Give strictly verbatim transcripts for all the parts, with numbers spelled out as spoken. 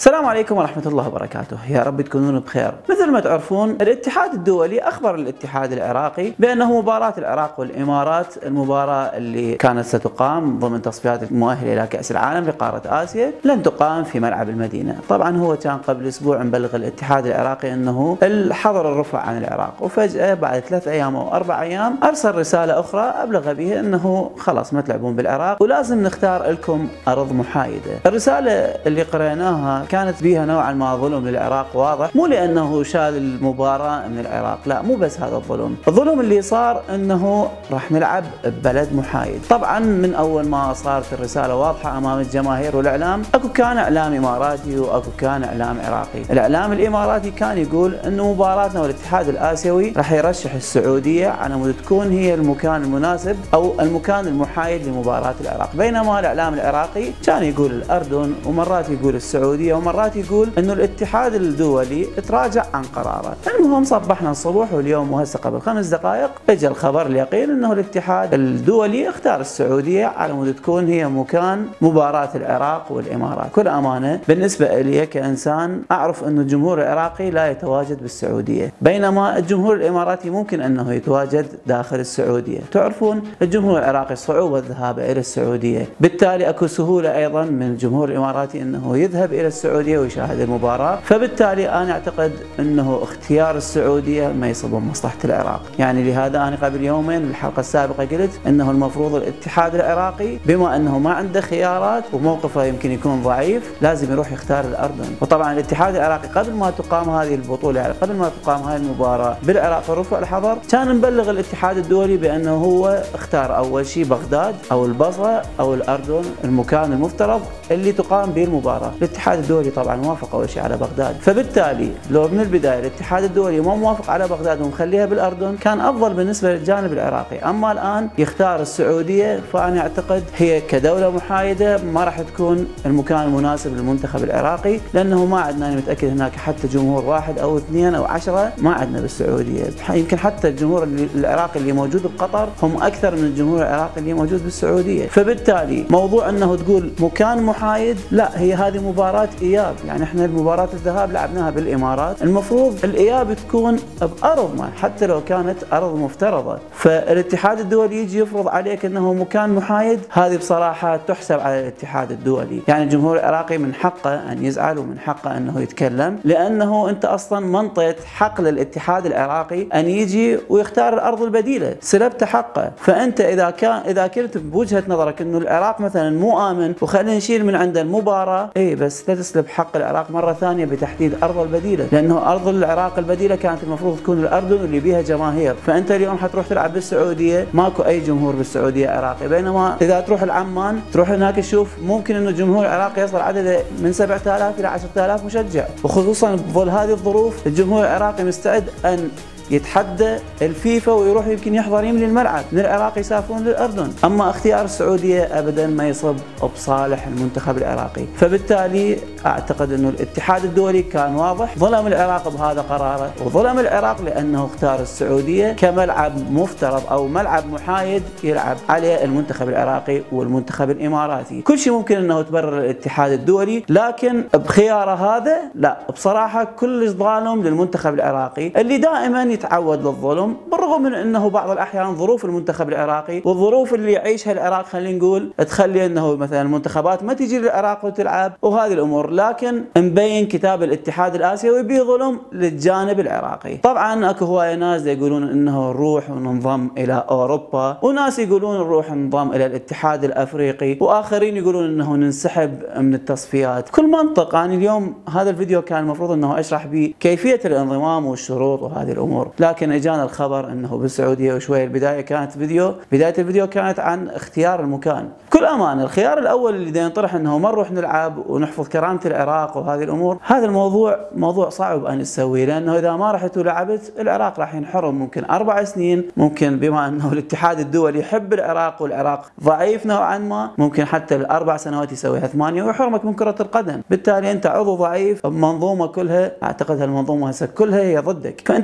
السلام عليكم ورحمة الله وبركاته، يا رب تكونون بخير. مثل ما تعرفون الاتحاد الدولي أخبر الاتحاد العراقي بأنه مباراة العراق والإمارات المباراة اللي كانت ستقام ضمن تصفيات المؤهلة إلى كأس العالم لقارة آسيا لن تقام في ملعب المدينة. طبعا هو كان قبل أسبوع مبلغ الاتحاد العراقي أنه الحظر الرفع عن العراق، وفجأة بعد ثلاث أيام أو أربع أيام أرسل رسالة أخرى أبلغ بها أنه خلاص ما تلعبون بالعراق ولازم نختار لكم أرض محايدة. الرسالة اللي قرأناها كانت بها نوعا ما ظلم للعراق واضح، مو لأنه شال المباراة من العراق، لا مو بس هذا الظلم، الظلم اللي صار أنه راح نلعب ببلد محايد. طبعا من أول ما صارت الرسالة واضحة أمام الجماهير والإعلام، أكو كان إعلام إماراتي وأكو كان إعلام عراقي. الإعلام الإماراتي كان يقول أنه مباراتنا والاتحاد الآسيوي راح يرشح السعودية على مود تكون هي المكان المناسب أو المكان المحايد لمباراة العراق، بينما الإعلام العراقي كان يقول الأردن، ومرات يقول السعودية، ومرات يقول انه الاتحاد الدولي تراجع عن قراره. المهم صبحنا الصبح واليوم وهسه قبل خمس دقائق اجى الخبر اليقين انه الاتحاد الدولي اختار السعوديه على مود تكون هي مكان مباراه العراق والامارات. كل امانه بالنسبه لي كانسان اعرف انه الجمهور العراقي لا يتواجد بالسعوديه، بينما الجمهور الاماراتي ممكن انه يتواجد داخل السعوديه. تعرفون الجمهور العراقي صعوبه الذهاب الى السعوديه، بالتالي اكو سهوله ايضا من الجمهور الاماراتي انه يذهب الى السعوديه ويشاهد المباراة، فبالتالي أنا أعتقد أنه اختيار السعودية ما يصب بمصلحة العراق. يعني لهذا أنا قبل يومين بالحلقة السابقة قلت أنه المفروض الاتحاد العراقي بما أنه ما عنده خيارات وموقفه يمكن يكون ضعيف لازم يروح يختار الأردن. وطبعا الاتحاد العراقي قبل ما تقام هذه البطولة، يعني قبل ما تقام هذه المباراة بالعراق ورفع الحظر، كان مبلغ الاتحاد الدولي بأنه هو اختار أول شيء بغداد أو البصرة أو الأردن المكان المفترض اللي تقام به المباراة. الاتحاد الدولي طبعا موافق اول شيء على بغداد، فبالتالي لو من البدايه الاتحاد الدولي ما موافق على بغداد ومخليها بالاردن كان افضل بالنسبه للجانب العراقي. اما الان يختار السعوديه، فانا اعتقد هي كدوله محايده ما راح تكون المكان المناسب للمنتخب العراقي، لانه ما عندنا، انا متاكد هناك حتى جمهور واحد او اثنين او عشره ما عندنا بالسعوديه. يمكن حتى الجمهور العراقي اللي موجود بقطر هم اكثر من الجمهور العراقي اللي موجود بالسعوديه. فبالتالي موضوع انه تقول مكان محايد، لا، هي هذه مباراه اياب. يعني احنا مباراة الذهاب لعبناها بالامارات، المفروض الاياب تكون بارض ما حتى لو كانت ارض مفترضة. فالاتحاد الدولي يجي يفرض عليك انه مكان محايد، هذه بصراحة تحسب على الاتحاد الدولي. يعني الجمهور العراقي من حقه ان يزعل ومن حقه انه يتكلم، لانه انت اصلا منطيت حق للاتحاد العراقي ان يجي ويختار الارض البديلة، سلبت حقه. فانت اذا كان اذا كنت بوجهة نظرك انه العراق مثلا مو امن وخلينا نشيل من عنده المباراة، اي بس لا تسلب حق العراق مرة ثانية بتحديد أرض البديلة، لأنه أرض العراق البديلة كانت المفروض تكون الأردن اللي بيها جماهير. فأنت اليوم حتروح تلعب بالسعودية ماكو أي جمهور بالسعودية عراقي، بينما إذا تروح العمان تروح هناك تشوف ممكن إنه الجمهور العراقي يصل عدده من سبعة آلاف إلى عشرة آلاف مشجع، وخصوصا بظل هذه الظروف الجمهور العراقي مستعد أن يتحدى الفيفا ويروح يمكن يحضر يملي الملعب من العراق يسافرون للاردن. اما اختيار السعوديه ابدا ما يصب بصالح المنتخب العراقي، فبالتالي اعتقد انه الاتحاد الدولي كان واضح، ظلم العراق بهذا قراره، وظلم العراق لانه اختار السعوديه كملعب مفترض او ملعب محايد يلعب عليه المنتخب العراقي والمنتخب الاماراتي. كل شيء ممكن انه تبرر الاتحاد الدولي، لكن بخياره هذا لا، بصراحه كلش ظالم للمنتخب العراقي اللي دائما يتعود للظلم، بالرغم من انه بعض الاحيان ظروف المنتخب العراقي والظروف اللي يعيشها العراق خلينا نقول تخلي انه مثلا المنتخبات ما تجي للعراق وتلعب وهذه الامور، لكن مبين كتاب الاتحاد الاسيوي بظلم للجانب العراقي. طبعا اكو هوايه ناس يقولون انه نروح وننضم الى اوروبا، وناس يقولون نروح ننضم الى الاتحاد الافريقي، واخرين يقولون انه ننسحب من التصفيات. كل منطق. انا اليوم هذا الفيديو كان المفروض انه اشرح به كيفيه الانضمام والشروط وهذه الامور، لكن اجانا الخبر انه بالسعوديه، وشوي البدايه كانت فيديو بدايه الفيديو كانت عن اختيار المكان. كل امانه الخيار الاول اللي ينطرح انه ما نروح نلعب ونحفظ كرامه العراق وهذه الامور، هذا الموضوع موضوع صعب ان نسويه، لانه اذا ما رحت ولعبت العراق راح ينحرم ممكن اربع سنين، ممكن بما انه الاتحاد الدولي يحب العراق والعراق ضعيف نوعا ما، ممكن حتى الاربع سنوات يسويها ثمانيه ويحرمك من كره القدم. بالتالي انت عضو ضعيف بمنظومه كلها، اعتقد هالمنظومه هسه كلها هي ضدك، فانت ما تقدر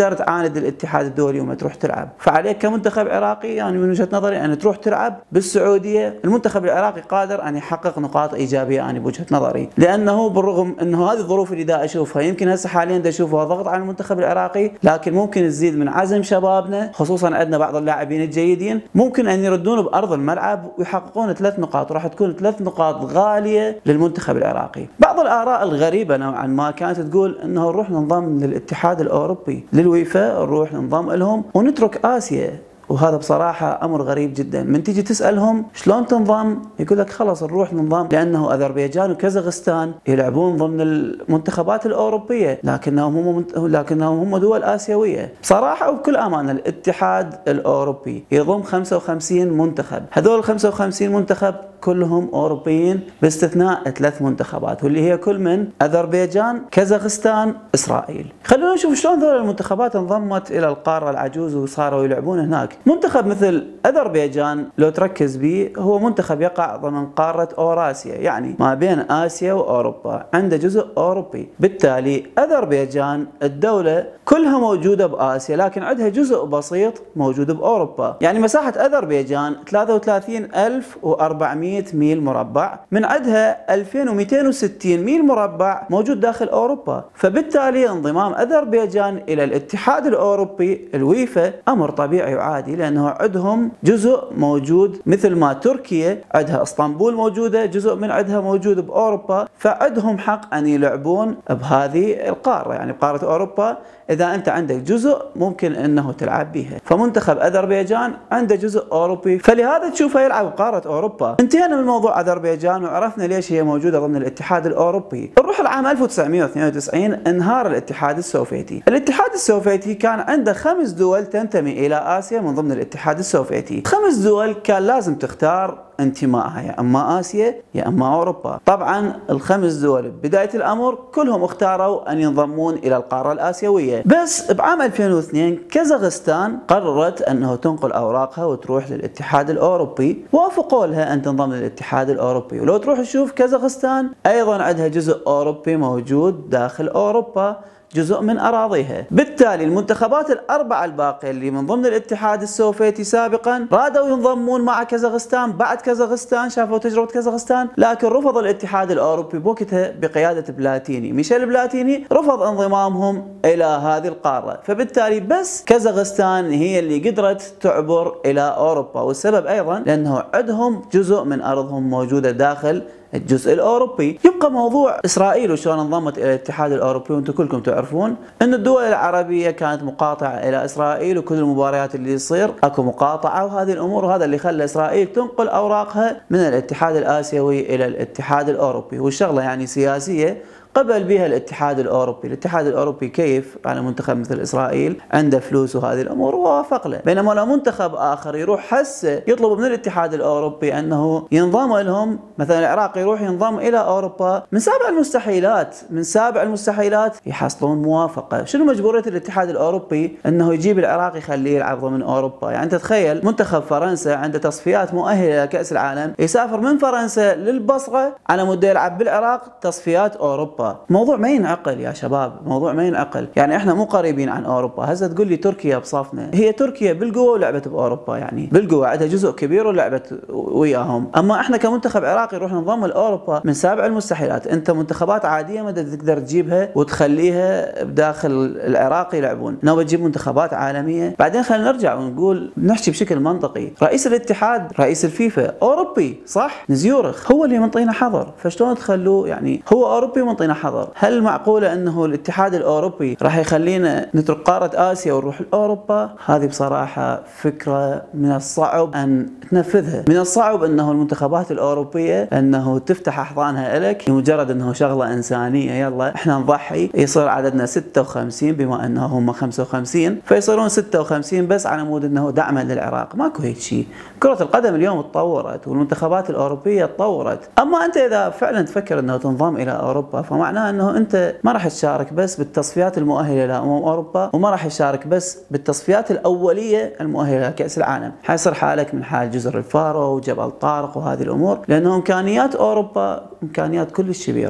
تقدر تعاند الاتحاد الدولي وما تروح تلعب. فعليك كمنتخب عراقي يعني من وجهة نظري أن تروح تلعب بالسعودية. المنتخب العراقي قادر أن يحقق نقاط إيجابية أنا بوجهة نظري، لأنه بالرغم أنه هذه الظروف اللي دا أشوفها يمكن هسه حاليا دا أشوفها ضغط على المنتخب العراقي، لكن ممكن تزيد من عزم شبابنا، خصوصا عندنا بعض اللاعبين الجيدين ممكن أن يردون بأرض الملعب ويحققون ثلاث نقاط، وراح تكون ثلاث نقاط غالية للمنتخب العراقي. بعض الآراء الغريبة نوعا ما كانت تقول أنه نروح ننضم للاتحاد الأوروبي للويفا، نروح ننضم لهم ونترك آسيا. وهذا بصراحة أمر غريب جدا. من تيجي تسألهم شلون تنضم يقول لك خلاص نروح ننضم، لأنه أذربيجان وكازاخستان يلعبون ضمن المنتخبات الأوروبية، لكنهم هم منت... لكنهم هم دول آسيوية. بصراحة وبكل أمانة الاتحاد الأوروبي يضم خمسة وخمسين منتخب، هذول ال خمسة وخمسين منتخب كلهم أوروبيين باستثناء ثلاث منتخبات واللي هي كل من أذربيجان، كازاخستان، إسرائيل. خلونا نشوف شلون ذول المنتخبات انضمت إلى القارة العجوز وصاروا يلعبون هناك. منتخب مثل أذربيجان لو تركز به هو منتخب يقع ضمن قارة أوراسيا، يعني ما بين آسيا وأوروبا، عنده جزء أوروبي. بالتالي أذربيجان الدولة كلها موجودة بآسيا، لكن عندها جزء بسيط موجود بأوروبا. يعني مساحة أذربيجان ثلاثة وثلاثين ألف وأربعمئة ميل مربع، من عندها ألفين ومئتين وستين ميل مربع موجود داخل أوروبا. فبالتالي انضمام أذربيجان إلى الاتحاد الأوروبي الويفا أمر طبيعي وعادي، لأنه عندهم جزء موجود مثل ما تركيا عندها اسطنبول موجودة، جزء من عندها موجود بأوروبا، فعندهم حق أن يلعبون بهذه القارة، يعني بقارة أوروبا. إذا أنت عندك جزء ممكن أنه تلعب بها. فمنتخب أذربيجان عنده جزء أوروبي، فلهذا تشوفه يلعب بقارة أوروبا. انتهينا من موضوع أذربيجان وعرفنا ليش هي موجودة ضمن الاتحاد الأوروبي. نروح العام ألف وتسعمئة واثنين وتسعين، انهار الاتحاد السوفيتي. الاتحاد السوفيتي كان عنده خمس دول تنتمي إلى آسيا من ضمن الاتحاد السوفيتي. خمس دول كان لازم تختار انتمائها يا اما اسيا يا اما اوروبا. طبعا الخمس دول بدايه الامر كلهم اختاروا ان ينضمون الى القاره الاسيويه، بس بعام ألفين واثنين كازاخستان قررت انه تنقل اوراقها وتروح للاتحاد الاوروبي، وافقوا لها ان تنضم للاتحاد الاوروبي. ولو تروح تشوف كازاخستان ايضا عندها جزء اوروبي موجود داخل اوروبا، جزء من أراضيها. بالتالي المنتخبات الأربعة الباقية اللي من ضمن الاتحاد السوفيتي سابقا رادوا ينضمون مع كازاخستان. بعد كازاخستان شافوا تجربة كازاخستان، لكن رفض الاتحاد الأوروبي بوقتها بقيادة بلاتيني، ميشيل بلاتيني رفض انضمامهم إلى هذه القارة. فبالتالي بس كازاخستان هي اللي قدرت تعبر إلى أوروبا، والسبب أيضا لأنه عندهم جزء من أرضهم موجودة داخل الجزء الأوروبي. يبقى موضوع إسرائيل وشلون انضمت إلى الاتحاد الأوروبي، وأنتم كلكم تعرفون أن الدول العربية كانت مقاطعة إلى إسرائيل، وكل المباريات اللي تصير أكو مقاطعة وهذه الأمور، وهذا اللي خلى إسرائيل تنقل أوراقها من الاتحاد الآسيوي إلى الاتحاد الأوروبي. والشغلة يعني سياسية قبل بها الاتحاد الأوروبي. الاتحاد الأوروبي كيف على منتخب مثل إسرائيل عنده فلوس وهذه الأمور ووافق له، بينما لو منتخب آخر يروح هسه يطلب من الاتحاد الأوروبي أنه ينضم لهم، مثلا العراق يروح ينضم إلى أوروبا، من سابع المستحيلات من سابع المستحيلات يحصلون موافقة. شنو مجبورية الاتحاد الأوروبي أنه يجيب العراق يخليه يلعب ضمن أوروبا؟ يعني أنت تخيل منتخب فرنسا عنده تصفيات مؤهلة لكأس العالم، يسافر من فرنسا للبصرة على مود يلعب بالعراق تصفيات أوروبا. موضوع ما ينعقل يا شباب، موضوع ما ينعقل. يعني احنا مو قريبين عن اوروبا. هسه تقول لي تركيا بصفنا، هي تركيا بالقوه ولعبت باوروبا، يعني بالقوه عندها جزء كبير ولعبت وياهم. اما احنا كمنتخب عراقي نروح ننضم لاوروبا من سابع المستحيلات. انت منتخبات عاديه ما تقدر تجيبها وتخليها بداخل العراق يلعبون، ناوي تجيب منتخبات عالميه. بعدين خلينا نرجع ونقول نحكي بشكل منطقي، رئيس الاتحاد رئيس الفيفا اوروبي صح؟ نزيورخ هو اللي منطينا حظر، فشلون تخلوه يعني هو اوروبي ومنطينا حظر؟ هل معقولة أنه الاتحاد الأوروبي راح يخلينا نترك قارة آسيا ونروح لأوروبا؟ هذه بصراحة فكرة من الصعب أن تنفذها. من الصعب أنه المنتخبات الأوروبية أنه تفتح أحضانها لك لمجرد أنه شغلة إنسانية، يلا إحنا نضحي، يصير عددنا ستة وخمسين بما أنه هم خمسة وخمسين، فيصيرون ستة وخمسين بس على مود أنه دعما للعراق. ماكو هيك شيء. كرة القدم اليوم تطورت والمنتخبات الأوروبية تطورت. أما أنت إذا فعلا تفكر أنه تنضم إلى أوروبا، فمعناه أنه أنت ما راح تشارك بس بالتصفيات المؤهلة لأمم أوروبا، وما راح تشارك بس بالتصفيات الأولية المؤهلة لكأس العالم. حيصير حالك من حال جزر الفارو وجبل طارق وهذه الأمور، لأنه إمكانيات أوروبا إمكانيات كلش كبيرة.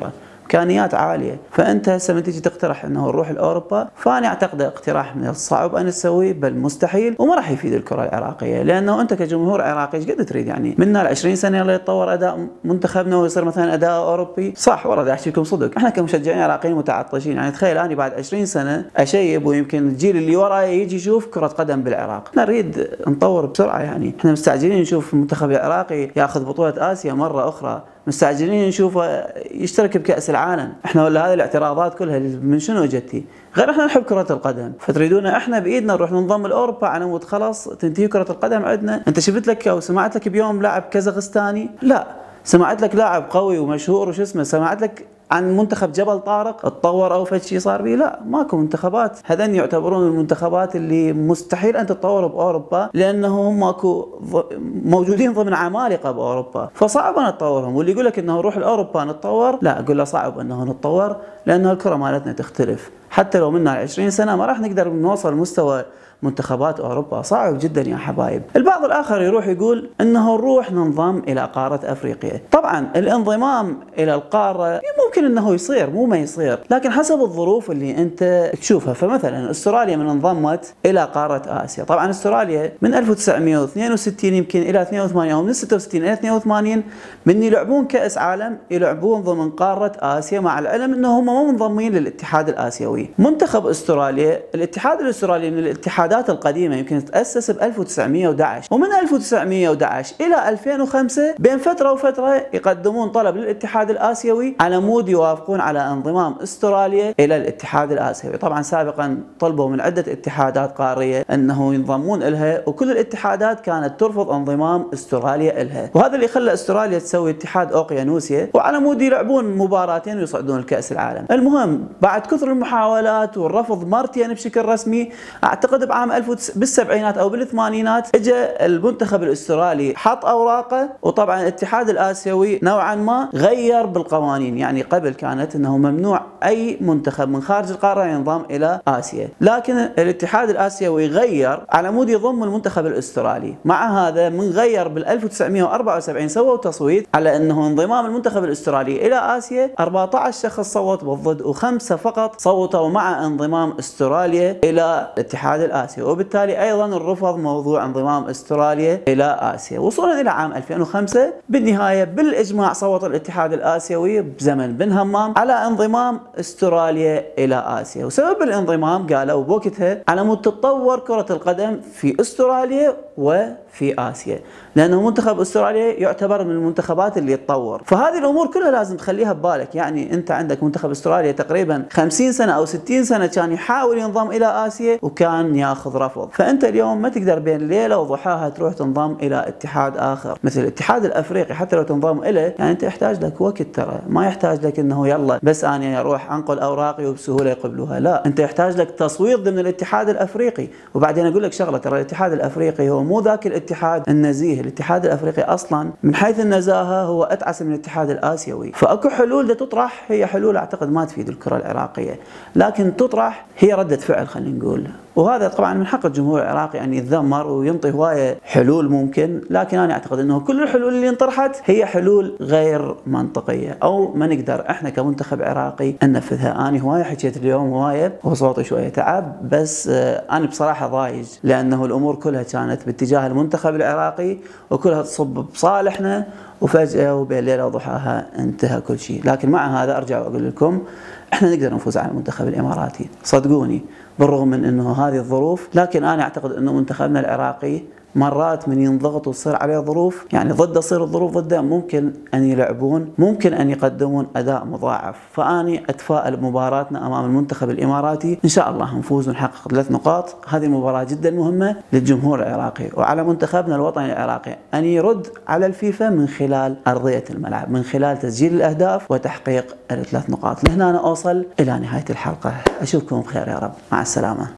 امكانيات عاليه. فانت هسه من تجي تقترح انه نروح لاوروبا، فانا اعتقد اقتراح من الصعب ان نسويه بل مستحيل، وما راح يفيد الكره العراقيه، لانه انت كجمهور عراقي ايش قد تريد يعني؟ منا ال عشرين سنه يلا يتطور اداء منتخبنا ويصير مثلا اداء اوروبي؟ صح والله بدي احكي لكم صدق، احنا كمشجعين عراقيين متعطشين، يعني تخيل اني بعد عشرين سنه اشيب ويمكن الجيل اللي وراي يجي يشوف كره قدم بالعراق. احنا نريد نطور بسرعه، يعني احنا مستعجلين نشوف المنتخب العراقي ياخذ بطوله اسيا مره اخرى، مستعجلين نشوفه يشترك بكأس العالم. احنا ولا هذه الاعتراضات كلها من شنو جتي؟ غير احنا نحب كرة القدم، فتريدون احنا بايدنا نروح ننضم لاوروبا على مود خلاص تنتهي كرة القدم عندنا؟ انت شفت لك او سمعت لك بيوم لاعب كازاخستاني؟ لا، سمعت لك لاعب قوي ومشهور وش اسمه، سمعت لك عن منتخب جبل طارق تطور او فد شيء صار به؟ لا، ماكو منتخبات. هذين يعتبرون المنتخبات اللي مستحيل ان تتطور باوروبا، لانه هم ماكو موجودين ضمن عمالقه باوروبا، فصعب ان نتطورهم. واللي يقول لك انه نروح لاوروبا نتطور، لا اقول له صعب انه نتطور، لانه الكره مالتنا تختلف. حتى لو منا عشرين سنه ما راح نقدر نوصل لمستوى منتخبات اوروبا، صعب جدا يا حبايب. البعض الاخر يروح يقول انه نروح ننضم الى قاره افريقيا. طبعا الانضمام الى القاره ممكن انه يصير، مو ما يصير، لكن حسب الظروف اللي انت تشوفها. فمثلا استراليا من انضمت الى قاره اسيا، طبعا استراليا من ألف وتسعمئة واثنين وستين يمكن الى اثنين وثمانين، او من ستة وستين الى اثنين وثمانين من يلعبون كاس عالم يلعبون ضمن قاره اسيا، مع العلم انهم مو منضمين للاتحاد الاسيوي. منتخب استراليا، الاتحاد الاسترالي من الاتحادات القديمه، يمكن تاسس ب ألف وتسعمئة وأحد عشر، ومن ألف وتسعمئة وأحد عشر الى ألفين وخمسة بين فتره وفتره يقدمون طلب للاتحاد الاسيوي على مود يوافقون على انضمام استراليا الى الاتحاد الاسيوي. طبعا سابقا طلبوا من عده اتحادات قاريه انه ينضمون لها، وكل الاتحادات كانت ترفض انضمام استراليا لها، وهذا اللي خلى استراليا تسوي اتحاد اوقيانوسيا وعلى مود يلعبون مباراتين ويصعدون لكاس العالم. المهم بعد كثر المحاولات والرفض مرتين بشكل رسمي، اعتقد بعام ألف بالسبعينات او بالثمانينات اجى المنتخب الاسترالي حط اوراقه، وطبعا الاتحاد الاسيوي نوعا ما غير بالقوانين. يعني قبل كانت انه ممنوع اي منتخب من خارج القاره ينضم الى اسيا، لكن الاتحاد الاسيوي غير على مود يضم المنتخب الاسترالي. مع هذا من غير بال ألف وتسعمئة وأربعة وسبعين سووا تصويت على انه انضمام المنتخب الاسترالي الى اسيا، أربعة عشر شخص صوت بالضد وخمسه فقط صوتوا مع انضمام استراليا الى الاتحاد الاسيوي، وبالتالي ايضا الرفض موضوع انضمام استراليا الى اسيا. وصولا الى عام ألفين وخمسة بالنهايه بالاجماع صوت الاتحاد الاسيوي بزمن بن همام على انضمام استراليا الى اسيا. وسبب الانضمام قالوا بوقتها على مود تتطور كره القدم في استراليا وفي اسيا، لانه منتخب استراليا يعتبر من المنتخبات اللي تطور. فهذه الامور كلها لازم تخليها ببالك. يعني انت عندك منتخب استراليا تقريبا خمسين سنه او ستين سنه كان يحاول ينضم الى اسيا وكان ياخذ رفض. فانت اليوم ما تقدر بين ليله وضحاها تروح تنضم الى اتحاد اخر مثل الاتحاد الافريقي. حتى لو تنضم اليه يعني انت يحتاج لك وقت، ترى ما يحتاج لك انه يلا بس انا اروح انقل اوراقي وبسهوله يقبلوها، لا، انت يحتاج لك تصويت ضمن الاتحاد الافريقي. وبعدين اقول لك شغله، ترى الاتحاد الافريقي هو مو ذاك الاتحاد النزيه، الاتحاد الافريقي اصلا من حيث النزاهه هو اتعس من الاتحاد الاسيوي. فاكو حلول دا تطرح، هي حلول اعتقد ما تفيد الكره العراقيه، لكن تطرح هي رده فعل خلينا نقول. وهذا طبعا من حق الجمهور العراقي ان يتذمر وينطي هوايه حلول ممكن، لكن انا اعتقد انه كل الحلول اللي انطرحت هي حلول غير منطقيه او ما نقدر احنا كمنتخب عراقي ننفذها. انا هوايه حكيت اليوم هوايه وصوتي شويه تعب، بس انا بصراحه ضايج لانه الامور كلها كانت باتجاه المنتخب العراقي وكلها تصب بصالحنا، وفجاه وبين ليله وضحاها انتهى كل شيء. لكن مع هذا ارجع واقول لكم احنا نقدر نفوز على المنتخب الاماراتي صدقوني، بالرغم من انه هذه الظروف، لكن انا اعتقد انه منتخبنا العراقي مرات من ينضغط وتصير عليه ظروف، يعني ضده تصير الظروف ضده، ممكن ان يلعبون، ممكن ان يقدمون اداء مضاعف. فاني اتفائل بمباراتنا امام المنتخب الاماراتي، ان شاء الله نفوز ونحقق ثلاث نقاط. هذه المباراه جدا مهمه للجمهور العراقي وعلى منتخبنا الوطني العراقي ان يرد على الفيفا من خلال ارضيه الملعب، من خلال تسجيل الاهداف وتحقيق الثلاث نقاط. لهنا انا اوصل الى نهايه الحلقه، اشوفكم بخير يا رب، مع السلامه.